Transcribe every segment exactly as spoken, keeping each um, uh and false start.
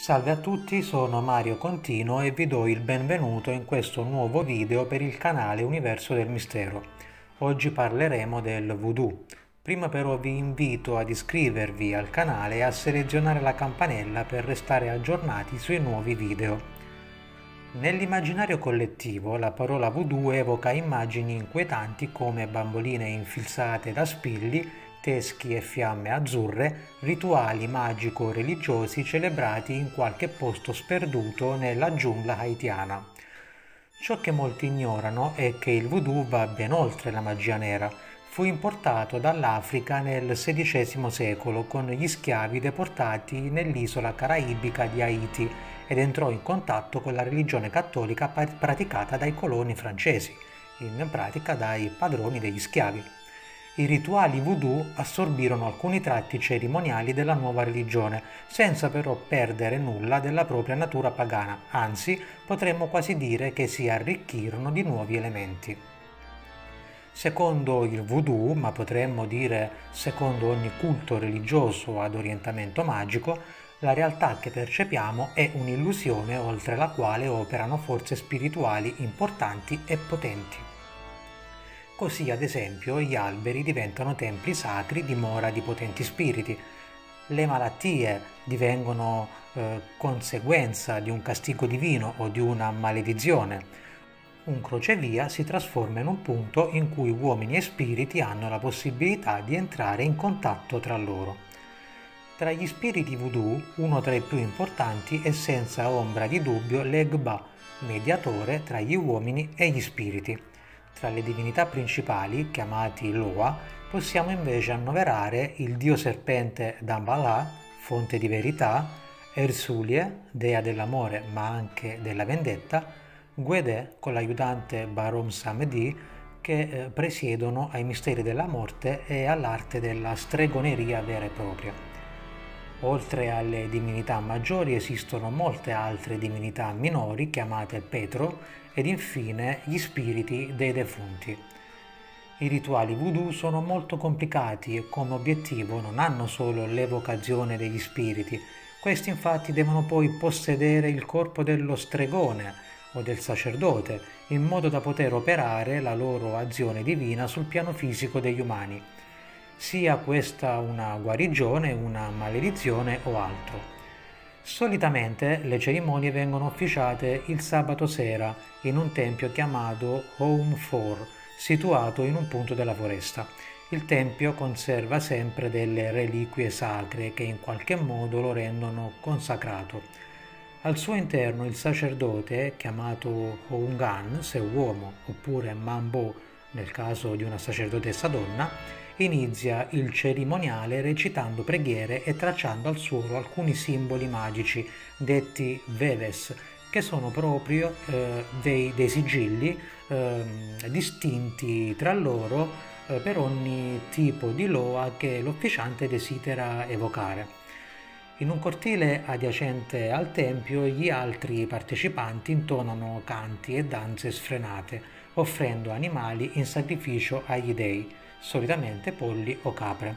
Salve a tutti, sono Mario Contino e vi do il benvenuto in questo nuovo video per il canale Universo del Mistero. Oggi parleremo del voodoo. Prima però vi invito ad iscrivervi al canale e a selezionare la campanella per restare aggiornati sui nuovi video. Nell'immaginario collettivo la parola voodoo evoca immagini inquietanti come bamboline infilzate da spilli, teschi e fiamme azzurre, rituali magico-religiosi celebrati in qualche posto sperduto nella giungla haitiana. Ciò che molti ignorano è che il voodoo va ben oltre la magia nera. Fu importato dall'Africa nel sedicesimo secolo con gli schiavi deportati nell'isola caraibica di Haiti ed entrò in contatto con la religione cattolica praticata dai coloni francesi, in pratica dai padroni degli schiavi. I rituali voodoo assorbirono alcuni tratti cerimoniali della nuova religione, senza però perdere nulla della propria natura pagana, anzi potremmo quasi dire che si arricchirono di nuovi elementi. Secondo il voodoo, ma potremmo dire secondo ogni culto religioso ad orientamento magico, la realtà che percepiamo è un'illusione oltre la quale operano forze spirituali importanti e potenti. Così, ad esempio, gli alberi diventano templi sacri, dimora di potenti spiriti. Le malattie divengono eh, conseguenza di un castigo divino o di una maledizione. Un crocevia si trasforma in un punto in cui uomini e spiriti hanno la possibilità di entrare in contatto tra loro. Tra gli spiriti voodoo, uno tra i più importanti è senza ombra di dubbio l'Egba, mediatore tra gli uomini e gli spiriti. Tra le divinità principali, chiamati Loa, possiamo invece annoverare il dio serpente Damballa, fonte di verità, Ersulie, dea dell'amore ma anche della vendetta, Guedè con l'aiutante Barom Samedi, che eh, presiedono ai misteri della morte e all'arte della stregoneria vera e propria. Oltre alle divinità maggiori esistono molte altre divinità minori chiamate Petro ed infine gli spiriti dei defunti. I rituali voodoo sono molto complicati e come obiettivo non hanno solo l'evocazione degli spiriti, questi infatti devono poi possedere il corpo dello stregone o del sacerdote in modo da poter operare la loro azione divina sul piano fisico degli umani, sia questa una guarigione, una maledizione o altro. Solitamente le cerimonie vengono officiate il sabato sera in un tempio chiamato Home For, situato in un punto della foresta. Il tempio conserva sempre delle reliquie sacre che in qualche modo lo rendono consacrato. Al suo interno il sacerdote, chiamato Houngan se uomo oppure Mambo nel caso di una sacerdotessa donna, inizia il cerimoniale recitando preghiere e tracciando al suolo alcuni simboli magici detti veves, che sono proprio eh, dei, dei sigilli eh, distinti tra loro eh, per ogni tipo di loa che l'officiante desidera evocare. In un cortile adiacente al tempio gli altri partecipanti intonano canti e danze sfrenate, offrendo animali in sacrificio agli dei, solitamente polli o capre.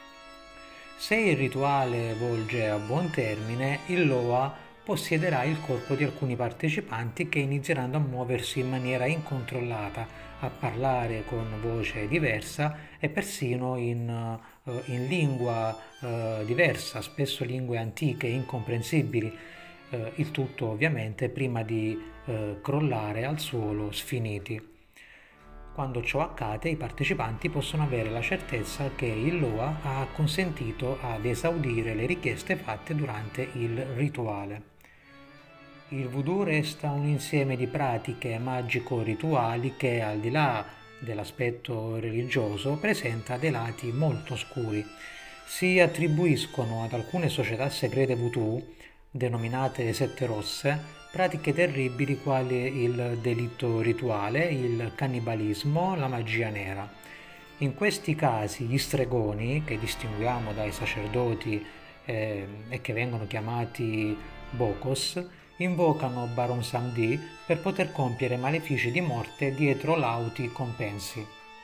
Se il rituale volge a buon termine, il Loa possiederà il corpo di alcuni partecipanti che inizieranno a muoversi in maniera incontrollata, a parlare con voce diversa e persino in, uh, in lingua uh, diversa, spesso lingue antiche e incomprensibili, uh, il tutto ovviamente prima di uh, crollare al suolo sfiniti. Quando ciò accade, i partecipanti possono avere la certezza che il Loa ha consentito ad esaudire le richieste fatte durante il rituale. Il voodoo resta un insieme di pratiche magico-rituali che, al di là dell'aspetto religioso, presenta dei lati molto oscuri. Si attribuiscono ad alcune società segrete voodoo, denominate sette rosse, pratiche terribili quali il delitto rituale, il cannibalismo, la magia nera. In questi casi gli stregoni, che distinguiamo dai sacerdoti eh, e che vengono chiamati bokos, invocano Baron Samedi per poter compiere malefici di morte dietro lauti compensi.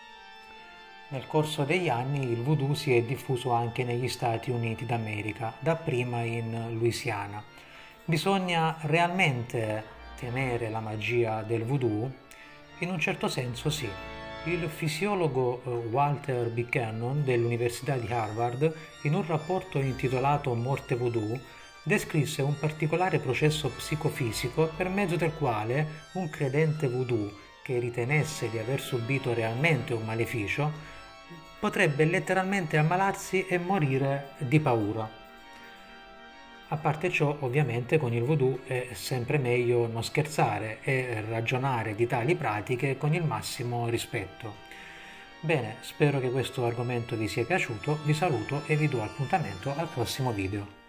Nel corso degli anni il voodoo si è diffuso anche negli Stati Uniti d'America, dapprima in Louisiana. Bisogna realmente temere la magia del voodoo? In un certo senso sì. Il fisiologo Walter Buchanan dell'Università di Harvard, in un rapporto intitolato Morte Voodoo, descrisse un particolare processo psicofisico per mezzo del quale un credente voodoo che ritenesse di aver subito realmente un maleficio potrebbe letteralmente ammalarsi e morire di paura. A parte ciò, ovviamente con il voodoo è sempre meglio non scherzare e ragionare di tali pratiche con il massimo rispetto. Bene, spero che questo argomento vi sia piaciuto, vi saluto e vi do appuntamento al prossimo video.